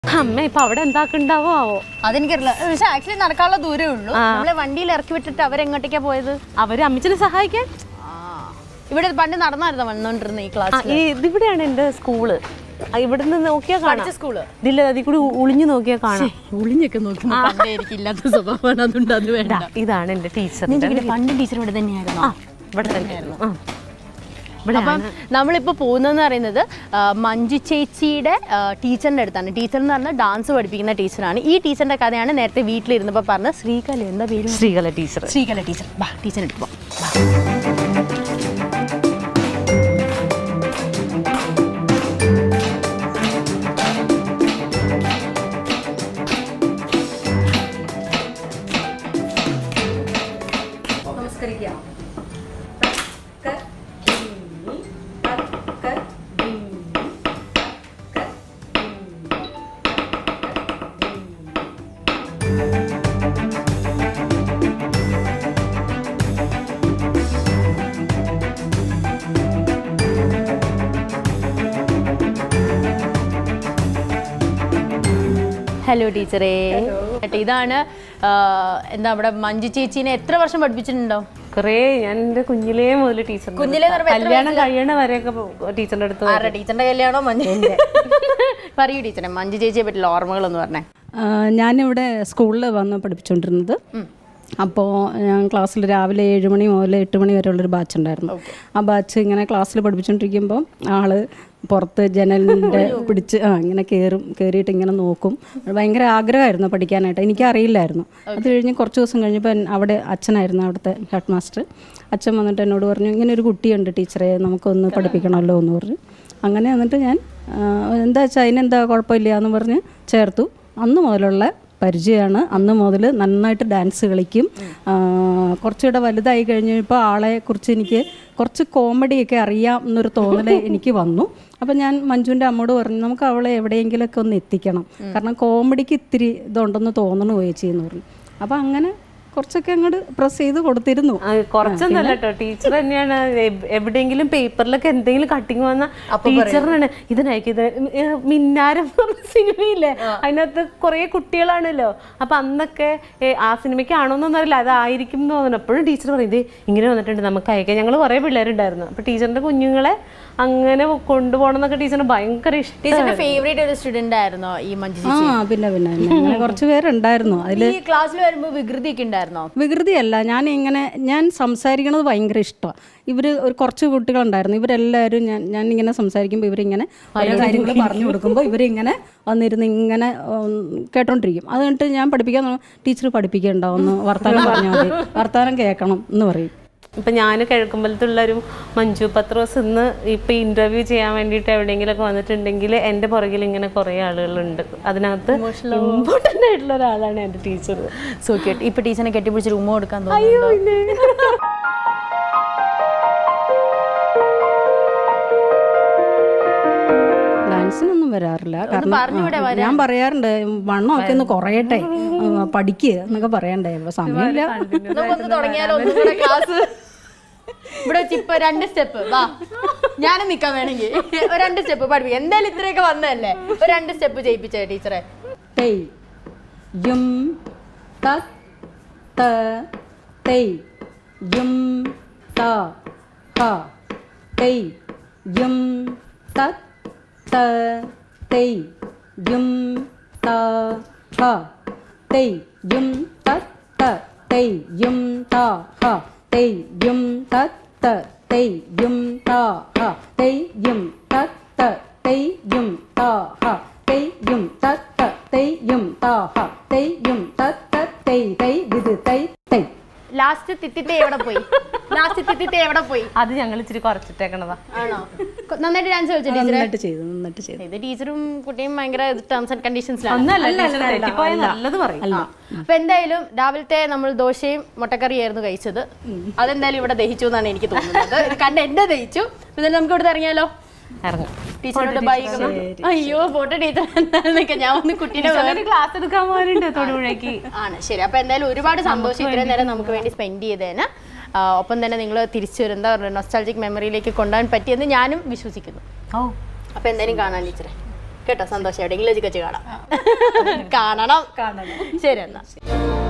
അമ്മ ഇപ്പൊ അവിടെ എന്താക്കുണ്ടാവോ ആവോ അതെനിക്കറിയില്ല. പക്ഷെ ആക്ച്വലി നടക്കാനുള്ള ദൂരേ ഉള്ളൂ. നമ്മളെ വണ്ടിയിൽ ഇറക്കി വിട്ടിട്ട് അവരെങ്ങോട്ടേക്കാ പോയത്? അവര് അമ്മച്ചിനെ സഹായിക്കാൻ. ഇവിടെ പണ്ട് നടന്നായിരുന്നു വന്നോണ്ടിരുന്ന ഈ ക്ലാസ്. ഇതിവിടെയാണ് എന്റെ സ്കൂള്. ഇവിടുന്ന് നോക്കിയാ കാണാം സ്കൂള്. ഇതില്ല, അതിൽ കൂടി ഒളിഞ്ഞു നോക്കിയാ കാണാം. ഒളിഞ്ഞൊക്കെ നോക്കി ഇല്ലാത്ത സ്വഭാവമാണ്. അതുകൊണ്ട് അത് വേണ്ട. ഇതാണ് എന്റെ ടീച്ചർ. പണ്ട് ടീച്ചർ ഇവിടെ തന്നെയായിരുന്നു. ഇവിടെ തന്നെയായിരുന്നു. അപ്പം നമ്മളിപ്പോൾ പോകുന്നതെന്ന് പറയുന്നത് മഞ്ജു ചേച്ചിയുടെ ടീച്ചറിൻ്റെ അടുത്താണ്. ടീച്ചർ എന്ന് പറഞ്ഞാൽ ഡാൻസ് പഠിപ്പിക്കുന്ന ടീച്ചറാണ്. ഈ ടീച്ചറിൻ്റെ കഥയാണ് നേരത്തെ വീട്ടിലിരുന്നപ്പോൾ പറഞ്ഞത്. ശ്രീകല, എന്താ പേര്? ശ്രീകല ടീച്ചർ. ശ്രീകല ടീച്ചർ. ബാ ടീച്ചർ എടുത്ത് പോവാം. നമസ്കരിക്കാം. ഹലോ ടീച്ചറേ. ഇതാണ് എന്താ അവിടെ മഞ്ജു ചേച്ചീനെ എത്ര വർഷം പഠിപ്പിച്ചിട്ടുണ്ടോ? കുറേ. ഞാൻ എന്റെ കുഞ്ഞിലേ മുതൽ ടീച്ചർ, കല്യാണം കഴിയണ വരെയൊക്കെ ടീച്ചറിന്റെ അടുത്ത്. ആരുടെ ടീച്ചറിന്റെ കല്യാണോ? മഞ്ജുവിന്റെ. പറയൂ ടീച്ചറെ, മഞ്ജു ചേച്ചിയെ പറ്റിയുള്ള ഓർമ്മകളൊന്ന് പറഞ്ഞേ. ഞാനിവിടെ സ്കൂളിൽ വന്ന് പഠിപ്പിച്ചുകൊണ്ടിരുന്നത്. അപ്പോൾ ഞാൻ ക്ലാസ്സിൽ രാവിലെ 7 മണി മുതൽ 8 മണി വരെയുള്ളൊരു ബാച്ച് ഉണ്ടായിരുന്നു. ആ ബാച്ച് ഇങ്ങനെ ക്ലാസ്സിൽ പഠിപ്പിച്ചുകൊണ്ടിരിക്കുമ്പോൾ ആൾ പുറത്ത് ജനലിൻ്റെ പിടിച്ച് ഇങ്ങനെ കയറിയിട്ട് ഇങ്ങനെ നോക്കും. ഭയങ്കര ആഗ്രഹമായിരുന്നു പഠിക്കാനായിട്ട്. എനിക്കറിയില്ലായിരുന്നു. അത് കഴിഞ്ഞ് കുറച്ച് ദിവസം കഴിഞ്ഞപ്പോൾ അവിടെ അച്ഛനായിരുന്നു അവിടുത്തെ ഹെഡ് മാസ്റ്റർ. അച്ഛൻ വന്നിട്ട് എന്നോട് പറഞ്ഞു, ഇങ്ങനെ ഒരു കുട്ടിയുണ്ട് ടീച്ചറെ, നമുക്കൊന്ന് പഠിപ്പിക്കണമല്ലോ എന്ന് പറഞ്ഞു. അങ്ങനെ വന്നിട്ട് ഞാൻ എന്താ വെച്ചാൽ അതിനെന്താ കുഴപ്പമില്ല എന്ന് പറഞ്ഞ് ചേർത്തു. അന്ന് മുതലുള്ള പരിചയമാണ്. അന്ന് മുതൽ നന്നായിട്ട് ഡാൻസ് കളിക്കും. കുറച്ചുകൂടെ വലുതായി കഴിഞ്ഞപ്പോൾ ആളെക്കുറിച്ച് എനിക്ക് കുറച്ച് കോമഡിയൊക്കെ അറിയാം എന്നൊരു തോന്നൽ എനിക്ക് വന്നു. അപ്പം ഞാൻ മഞ്ജുവിൻ്റെ അമ്മോട് പറഞ്ഞു, നമുക്ക് അവളെ എവിടെയെങ്കിലുമൊക്കെ ഒന്ന് എത്തിക്കണം, കാരണം കോമഡിക്ക് ഇത്തിരി ഇതുണ്ടെന്ന് തോന്നണു ചേച്ചി എന്ന് പറഞ്ഞു. അപ്പം അങ്ങനെ കുറച്ചൊക്കെ അങ്ങോട്ട് പ്രസ് ചെയ്ത് കൊടുത്തിരുന്നു. കുറച്ചൊന്നല്ല കേട്ടോ, ടീച്ചർ തന്നെയാണ്. എവിടെയെങ്കിലും പേപ്പറിലൊക്കെ എന്തെങ്കിലും കട്ടിങ് വന്ന ടീച്ചറിനാണ് ഇതിനായിരിക്കും. ഇത് മിന്നാരം സിനിമയില്ലേ, അതിനകത്ത് കുറെ കുട്ടികളാണല്ലോ. അപ്പൊ അന്നൊക്കെ ആ സിനിമയ്ക്കാണോന്നൊന്നും അറിയില്ല, അതായിരിക്കും എന്ന് തോന്നുന്നു. എപ്പോഴും ടീച്ചർ പറയും, ഇത് ഇങ്ങനെ വന്നിട്ടുണ്ട് നമുക്ക് അയക്കാം. ഞങ്ങൾ കുറെ പിള്ളേരുണ്ടായിരുന്നു. അപ്പൊ ടീച്ചറിന്റെ കുഞ്ഞുങ്ങളെ അങ്ങനെ കൊണ്ടുപോകണം എന്നൊക്കെ ടീച്ചറിന് ഭയങ്കര ഇഷ്ടം. ടീച്ചറിന്റെ ഫേവറേറ്റ് ഒരു സ്റ്റുഡന്റ് ആയിരുന്നോ ഈ മഞ്ജു ചേച്ചി? പിന്നെ കുറച്ച് പേരുണ്ടായിരുന്നു. അതിൽ ക്ലാസ്സിൽ വരുമ്പോൾ വികൃതിയൊക്കെ ഉണ്ടായിരുന്നോ? വികൃതിയല്ല, ഞാൻ സംസാരിക്കണത് ഭയങ്കര ഇഷ്ടമാണ്. ഇവർ ഒരു കുറച്ച് കുട്ടികളുണ്ടായിരുന്നു. ഇവരെല്ലാവരും ഞാനിങ്ങനെ സംസാരിക്കുമ്പോൾ ഇവരിങ്ങനെ ഓരോ കാര്യങ്ങൾ പറഞ്ഞു കൊടുക്കുമ്പോൾ ഇവരിങ്ങനെ വന്നിരുന്ന് ഇങ്ങനെ കേട്ടോണ്ടിരിക്കും. അത് കഴിഞ്ഞിട്ട് ഞാൻ പഠിപ്പിക്കാൻ ടീച്ചർ പഠിപ്പിക്കണ്ടോ, ഒന്ന് വർത്താനം പറഞ്ഞാൽ മതി, വർത്താനം കേൾക്കണം എന്ന് പറയും. ഇപ്പം ഞാൻ കിഴക്കുമ്പലത്തുള്ളൊരു മഞ്ജു പത്രോസ് ഇന്ന് ഇപ്പം ഇൻ്റർവ്യൂ ചെയ്യാൻ വേണ്ടിയിട്ട് എവിടെയെങ്കിലുമൊക്കെ വന്നിട്ടുണ്ടെങ്കിൽ എൻ്റെ പുറകിൽ ഇങ്ങനെ കുറേ ആളുകളുണ്ട്. അതിനകത്ത് ഇമ്പോർട്ടൻ്റ് ആയിട്ടുള്ള ഒരാളാണ് എൻ്റെ ടീച്ചർ. So cute. ഇപ്പം ടീച്ചറിനെ കെട്ടിപ്പിടിച്ച് റൂമ് കൊടുക്കാൻ തോന്നുന്നു. ഡാൻസിനൊന്നും വരാറില്ല. കാരണം ഞാൻ പറയാറുണ്ട്, വണ്ണമൊക്കെ ഒന്ന് കുറയട്ടെ, പഠിക്കുക എന്നൊക്കെ പറയണ്ടേ. സമയമില്ല. ഇവിടെ ഇപ്പൊ 2 സ്റ്റെപ്പ് വാ, ഞാനും നിക്കാൻ വേണമെങ്കിൽ 2 സ്റ്റെപ്പ് പഠിപ്പിക്കും. എന്തായാലും ഇത്രയൊക്കെ വന്നതല്ലേ, 2 സ്റ്റെപ്പ് ചെയ്യിപ്പിച്ചേ ടീച്ചറെ. യും തത് ത തൈ യും ത ഹ തൈ യും തത് ത തൈ യും ത ഹ തൈ യും തത് ത തൈ യും ത ഹ തൈ യും തത് ത തൈ യും ത ഹ തൈ യും തത് ത തൈ യും ത ഹ തൈ യും തത് ത തൈ യും ത ഹ തൈ യും തത് ത തൈ തൈ ഇത് തൈ തൈ. ലാസ്റ്റ് തിത്തിത്തെ എവിടെ പോയി? ലാസ്റ്റ് തിത്തിത്തെ എവിടെ പോയി? അത് ഞങ്ങൾ ഇച്ചിരി കുറച്ചിട്ടേക്കണതാ. ആണോ? നന്നായിട്ട് ഡാൻസ് കളിച്ചു ടീച്ചർ? നന്നായിട്ട് ചെയ്തു. ഇത് ടീച്ചറും കുട്ടിയും ഭയങ്കര ടേംസ് ആൻഡ് കണ്ടീഷൻസിലാണ്. അപ്പൊ എന്തായാലും രാവിലത്തെ നമ്മൾ ദോശയും മുട്ടക്കറിയായിരുന്നു കഴിച്ചത്. അതെന്തായാലും ഇവിടെ ദഹിച്ചു എന്നാണ് എനിക്ക് തോന്നുന്നത്. കണ്ട് എന്നെ ദഹിച്ചു. എന്നിട്ട് നമുക്ക് ഇവിടെ ഇറങ്ങിയാലോ? ടീച്ചറോട് ബൈ. അയ്യോ പോട്ടെ ടീച്ചർ, എന്താണെന്നൊക്കെ ഞാൻ ഒന്ന് കുട്ടീനെ ക്ലാസ് എടുക്കാൻ പോലുണ്ട് തൊടുപുഴയ്ക്ക്. ആണ് ശരി. അപ്പൊ എന്തായാലും ഒരുപാട് സന്തോഷം ഇത്രയും നേരം നമുക്ക് വേണ്ടി സ്പെൻഡ് ചെയ്തേന്. ഒപ്പം തന്നെ നിങ്ങൾ തിരിച്ചു വരും, എന്താ പറയുക, നൊസ്റ്റാൾജിക് മെമ്മറിയിലേക്ക് കൊണ്ടുപോകാൻ പറ്റിയെന്ന് ഞാനും വിശ്വസിക്കുന്നു. അപ്പൊ എന്തായാലും കാണാൻ ടീച്ചറെ. കേട്ടോ. സന്തോഷം. എവിടെയെങ്കിലും വെച്ച് കാണാം. കാണണം. ശരി എന്നാ.